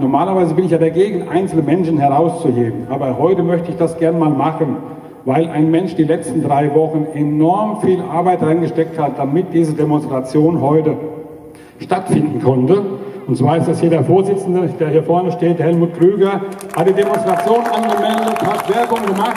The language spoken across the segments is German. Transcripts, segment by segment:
Normalerweise bin ich ja dagegen, einzelne Menschen herauszuheben. Aber heute möchte ich das gern mal machen, weil ein Mensch die letzten 3 Wochen enorm viel Arbeit reingesteckt hat, damit diese Demonstration heute stattfinden konnte. Und zwar ist das hier der Vorsitzende, der hier vorne steht, Helmut Krüger, hat die Demonstration angemeldet, hat Werbung gemacht.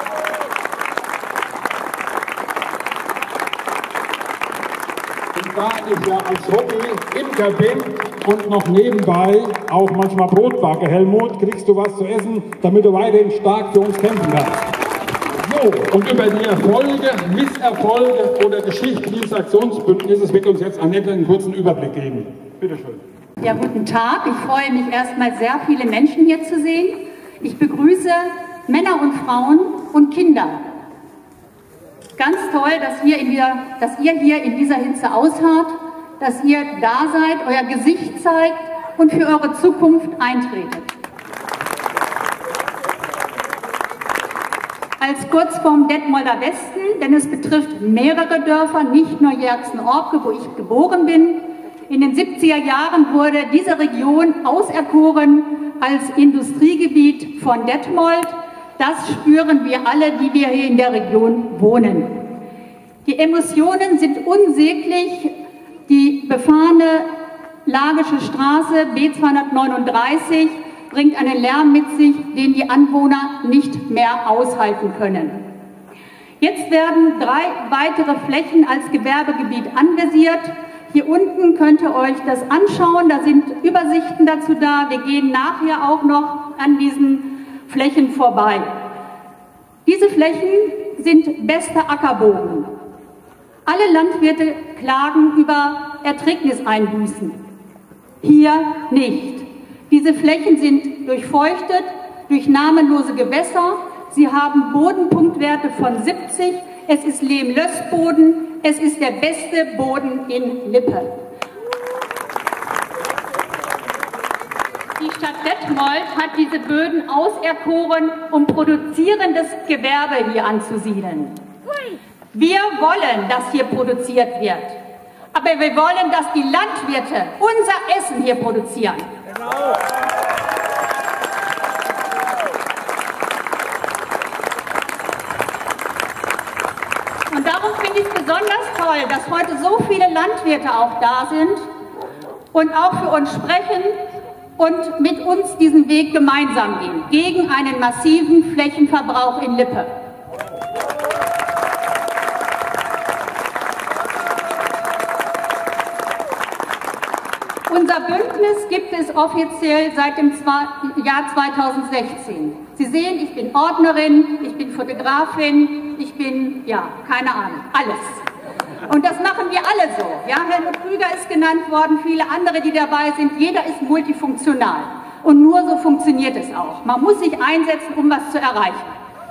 Und da ich ja als Hobby Imker bin und noch nebenbei auch manchmal Brot backe, Helmut, kriegst du was zu essen, damit du weiterhin stark für uns kämpfen kannst. So, und über die Erfolge, Misserfolge oder Geschichte dieses Aktionsbündnisses wird uns jetzt Annette einen kurzen Überblick geben. Bitte schön. Ja, guten Tag. Ich freue mich erstmal sehr viele Menschen hier zu sehen. Ich begrüße Männer und Frauen und Kinder. Ganz toll, dass ihr hier in dieser Hitze ausharrt, dass ihr da seid, euer Gesicht zeigt und für eure Zukunft eintretet. Als Kurzform Detmolder Westen, denn es betrifft mehrere Dörfer, nicht nur Jerxen-Orke, wo ich geboren bin. In den 70er Jahren wurde diese Region auserkoren als Industriegebiet von Detmold. Das spüren wir alle, die wir hier in der Region wohnen. Die Emotionen sind unsäglich. Die befahrene Lagische Straße B239 bringt einen Lärm mit sich, den die Anwohner nicht mehr aushalten können. Jetzt werden 3 weitere Flächen als Gewerbegebiet anvisiert. Hier unten könnt ihr euch das anschauen, da sind Übersichten dazu da. Wir gehen nachher auch noch an diesen Flächen vorbei. Diese Flächen sind bester Ackerboden. Alle Landwirte klagen über Erträgniseinbußen. Hier nicht. Diese Flächen sind durchfeuchtet durch namenlose Gewässer. Sie haben Bodenpunktwerte von 70. Es ist Lehm-Lössboden. Es ist der beste Boden in Lippe. Die Stadt Detmold hat diese Böden auserkoren, um produzierendes Gewerbe hier anzusiedeln. Wir wollen, dass hier produziert wird. Aber wir wollen, dass die Landwirte unser Essen hier produzieren. Genau. Und darum finde ich es besonders toll, dass heute so viele Landwirte auch da sind und auch für uns sprechen und mit uns diesen Weg gemeinsam gehen, gegen einen massiven Flächenverbrauch in Lippe. Unser Bündnis gibt es offiziell seit dem Jahr 2016. Sie sehen, ich bin Ordnerin, ich bin Fotografin, ich bin, ja, keine Ahnung, alles. Und das machen wir alle so. Ja, Helmut Krüger ist genannt worden, viele andere, die dabei sind. Jeder ist multifunktional. Und nur so funktioniert es auch. Man muss sich einsetzen, um was zu erreichen.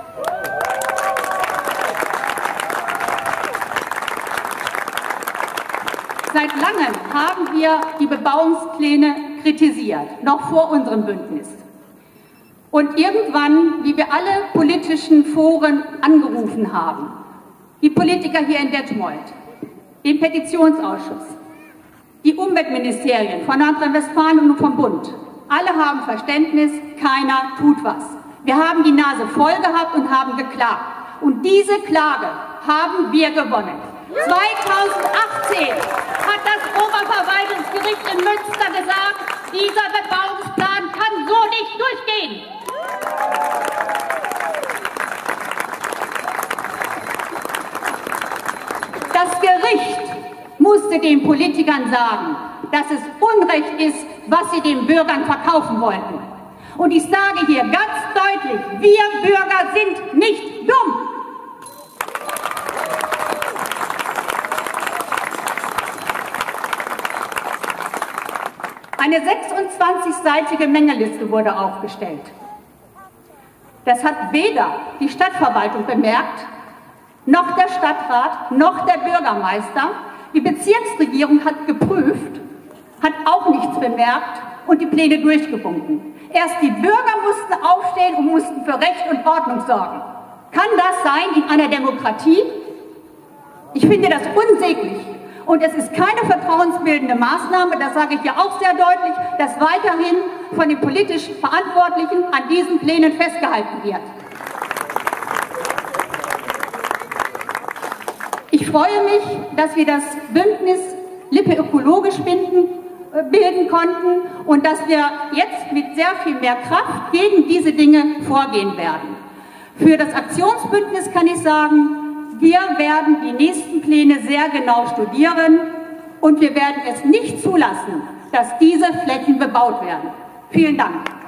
Seit langem haben wir die Bebauungspläne kritisiert, noch vor unserem Bündnis. Und irgendwann, wie wir alle politischen Foren angerufen haben, die Politiker hier in Detmold, den Petitionsausschuss, die Umweltministerien von Nordrhein-Westfalen und vom Bund, alle haben Verständnis, keiner tut was. Wir haben die Nase voll gehabt und haben geklagt. Und diese Klage haben wir gewonnen. 2018 hat das Oberverwaltungsgericht in Münster gesagt, dieser Bebauungsplan kann so nicht durchgehen. Das Gericht musste den Politikern sagen, dass es Unrecht ist, was sie den Bürgern verkaufen wollten. Und ich sage hier ganz deutlich, wir Bürger sind nicht dumm. Eine 26-seitige Mängelliste wurde aufgestellt. Das hat weder die Stadtverwaltung bemerkt, noch der Stadtrat, noch der Bürgermeister. Die Bezirksregierung hat geprüft, hat auch nichts bemerkt und die Pläne durchgewunken. Erst die Bürger mussten aufstehen und mussten für Recht und Ordnung sorgen. Kann das sein in einer Demokratie? Ich finde das unsäglich. Und es ist keine vertrauensbildende Maßnahme, das sage ich ja auch sehr deutlich, dass weiterhin von den politisch Verantwortlichen an diesen Plänen festgehalten wird. Ich freue mich, dass wir das Bündnis Lippe ökologisch bilden konnten und dass wir jetzt mit sehr viel mehr Kraft gegen diese Dinge vorgehen werden. Für das Aktionsbündnis kann ich sagen, wir werden die nächsten Pläne sehr genau studieren und wir werden es nicht zulassen, dass diese Flächen bebaut werden. Vielen Dank.